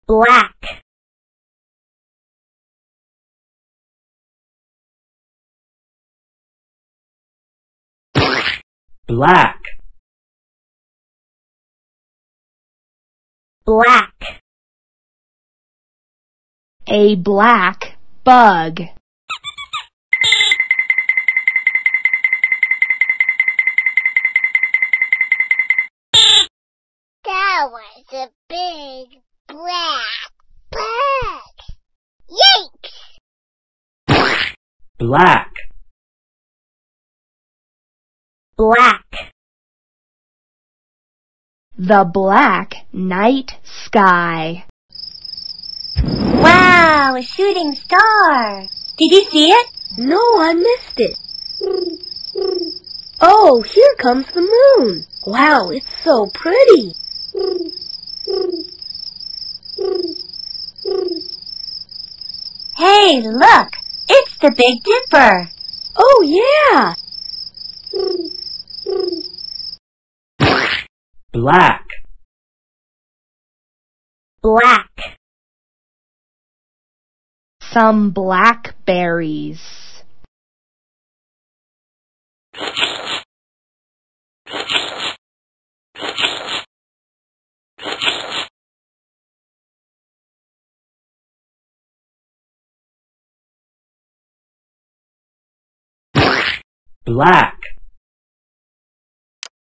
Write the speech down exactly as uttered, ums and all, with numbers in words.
black, black, black, A black bug. That was a big black bug. Yikes! black, black, The black night sky. wow, a shooting star. Did you see it? No, I missed it. Oh, here comes the moon. Wow, it's so pretty. Hey, look, it's the Big Dipper. Oh, yeah. black, Black, Some blackberries. black,